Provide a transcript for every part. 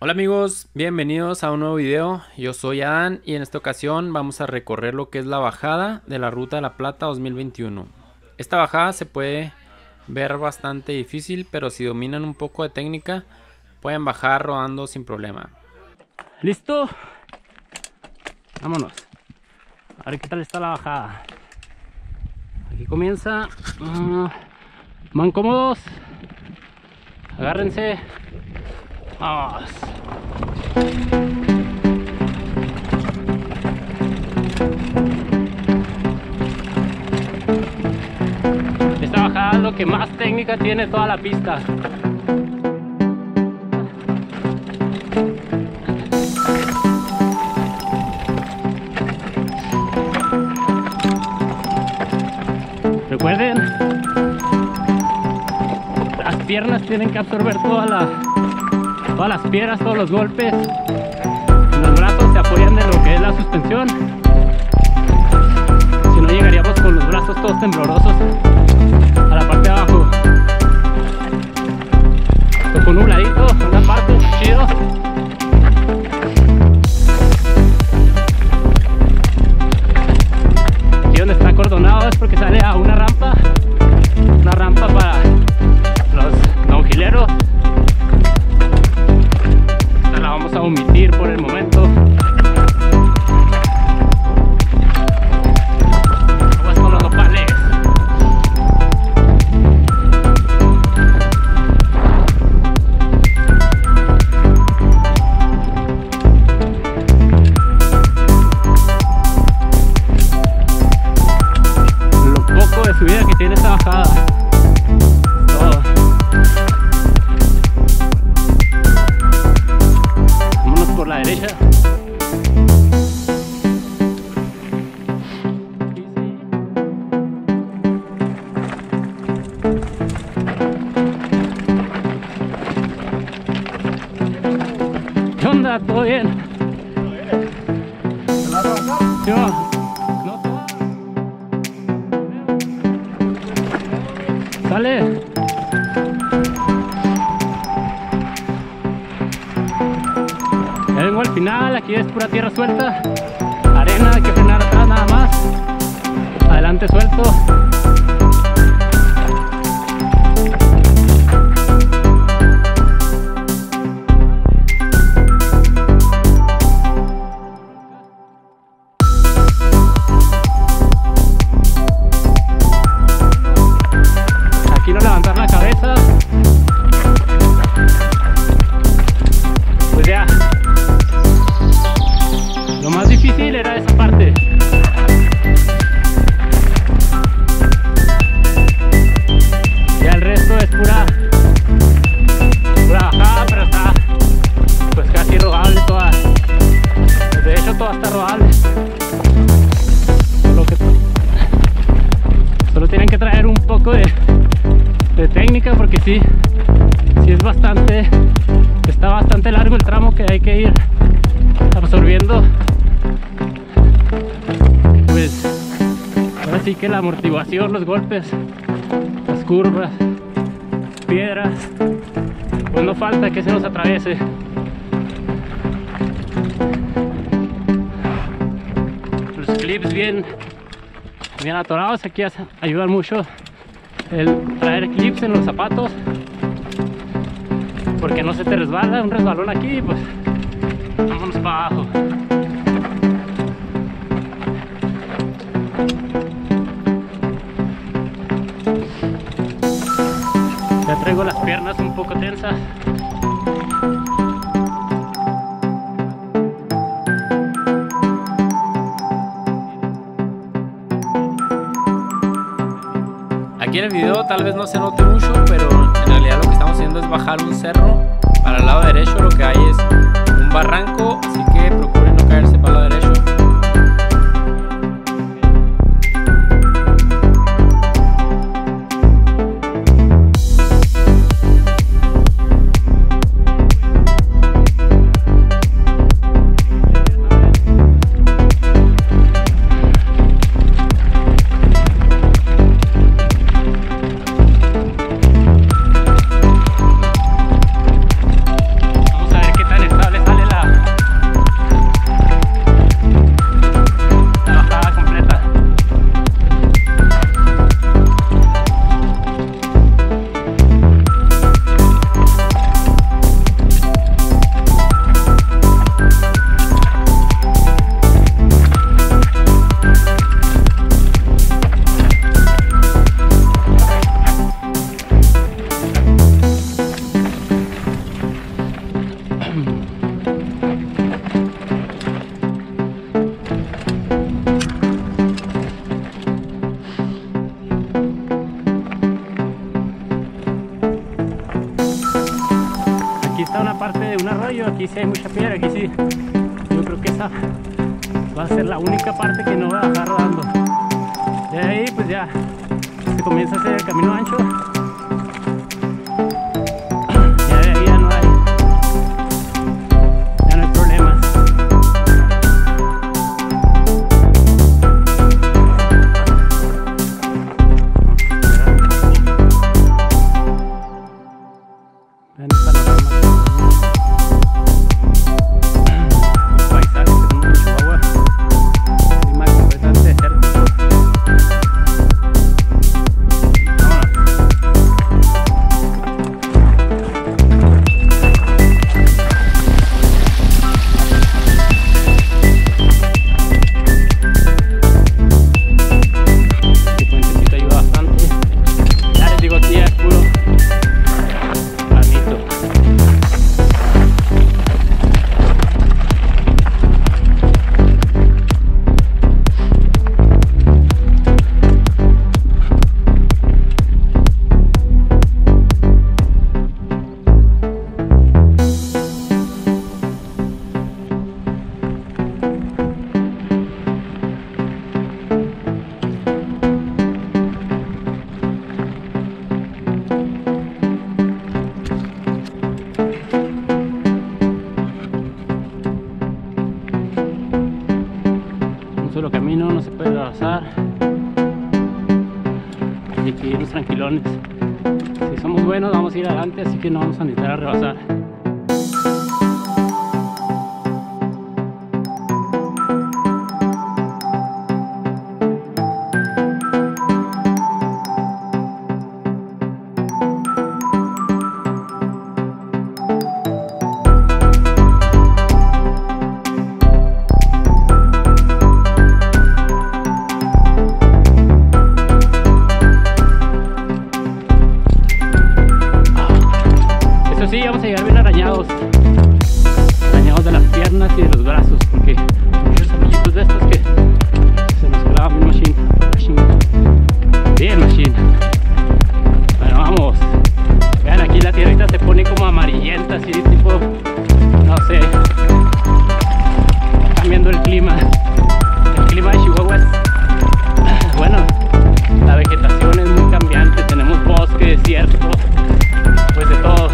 Hola amigos, bienvenidos a un nuevo video. Yo soy Adán y en esta ocasión vamos a recorrer lo que es la bajada de la Ruta de la Plata 2021. Esta bajada se puede ver bastante difícil, pero si dominan un poco de técnica pueden bajar rodando sin problema. ¿Listo? Vámonos. A ver qué tal está la bajada. Aquí comienza. Man cómodos. Agárrense. Vamos. Esta bajada es lo que más técnica tiene toda la pista. Recuerden, las piernas tienen que absorber todas las piedras, todos los golpes. Los brazos se apoyan de lo que es la suspensión. Si no, llegaríamos con los brazos todos temblorosos a la parte de abajo. Tocó un nubladito, una parte chido. Aquí donde está acordonado es porque sale a una rampa para los donjileros. Esta la vamos a omitir por el momento. Vamos con los nopales. Lo poco de subida que tiene esta bajada. Todo. Vámonos por la derecha. ¿Qué onda? ¿Todo bien? ¿Sí va? No, sale. Ya vengo al final, aquí es pura tierra suelta, arena, hay que frenar atrás nada más, adelante suelto. Aquí no levantar la cabeza. Pues ya, lo más difícil era esa parte. Ya el resto es pura bajada, pero está pues casi rodable toda. De hecho toda está rodable. Solo tienen que traer un poco de técnica, porque sí es bastante, está bastante largo el tramo que hay que ir absorbiendo. Pues ahora sí que la amortiguación, los golpes, las curvas, piedras, pues no falta que se nos atraviese. Los clips bien atorados, aquí ayudan mucho el traer clips en los zapatos, porque no se te resbala un resbalón aquí, pues vámonos para abajo. Ya traigo las piernas un poco tensas. Aquí en el video tal vez no se note mucho, pero en realidad lo que estamos haciendo es bajar un cerro. Para el lado derecho lo que hay es un barranco, así que procuren no caerse para el lado derecho. está una parte de un arroyo, aquí sí hay mucha piedra, aquí sí. Yo creo que esa va a ser la única parte que no va a bajar rodando. De ahí pues ya se comienza a hacer el camino ancho. Ya de ahí ya no hay problemas. Vean el panorama. Paisaje que tenemos en Chihuahua. Clima completamente desértico. Este puentecito ayuda bastante. Ya les digo, aquí ya es puro granito. Un solo camino, no se puede rebasar. Hay que irnos tranquilones. Si somos buenos vamos a ir adelante, así que no vamos a necesitar rebasar. Sí, vamos a llegar bien arañados de las piernas y de los brazos, porque muchos amiguitos de estos que se nos clavan bien machine, bien machine. Bueno, vamos. Vean, aquí la tierrita se pone como amarillenta, así tipo, no sé, cambiando el clima de Chihuahua es, bueno, la vegetación es muy cambiante, tenemos bosque, desierto, pues de todo.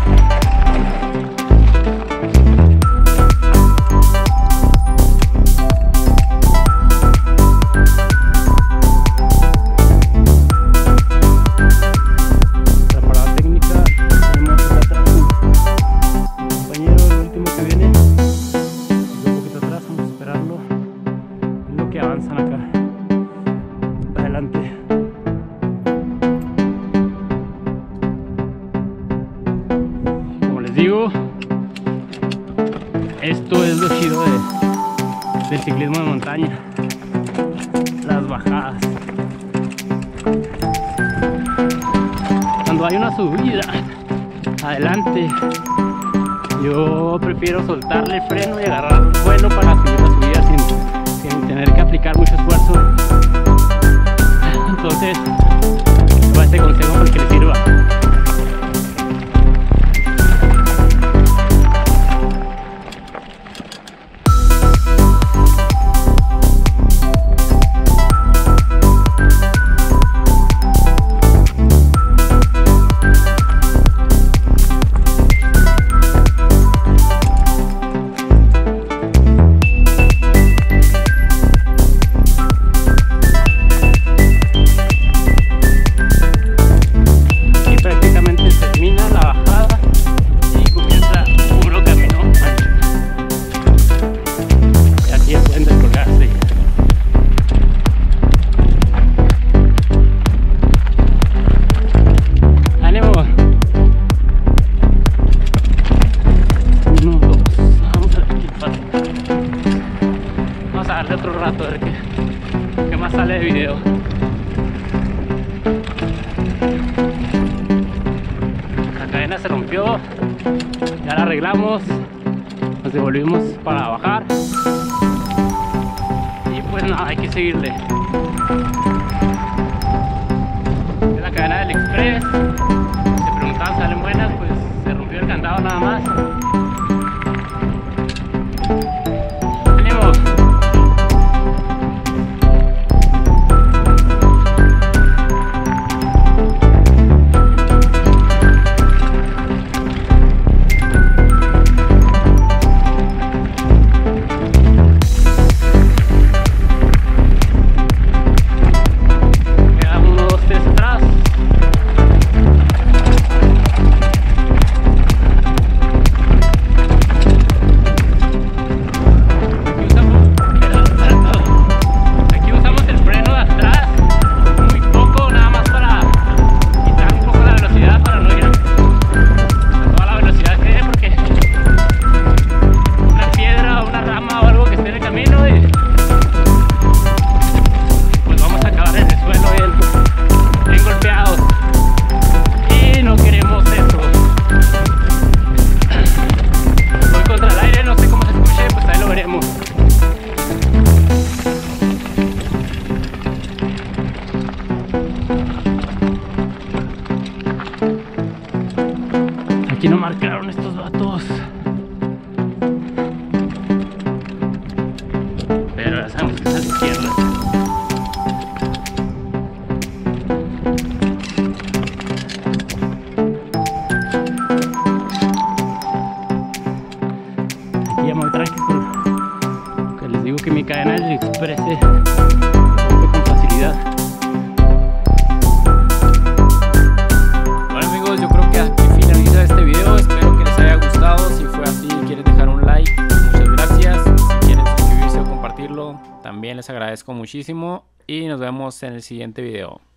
Avanzan acá adelante. Como les digo, esto es lo chido del ciclismo de montaña, las bajadas. Cuando hay una subida adelante, yo prefiero soltarle el freno y agarrar el vuelo para subir la subida sin tener que aplicar mucho esfuerzo. Entonces, va este consejo para que le sirva. Otro rato a ver qué más sale de video. La cadena se rompió, ya la arreglamos, nos devolvimos para bajar y pues nada, hay que seguirle. Es la cadena del Express. Se preguntaban, ¿salen buenas? Pues se rompió el candado nada más. Aquí no marcaron estos vatos. Pero ya sabemos que es a la izquierda. Aquí ya me voy tranquilo, porque les digo que mi cadena del Express se rompe con facilidad. Bueno amigos, yo creo que aquí finaliza este video. Espero que les haya gustado. Si fue así, quieren dejar un like, muchas gracias. Si quieren suscribirse o compartirlo, también les agradezco muchísimo. Y nos vemos en el siguiente video.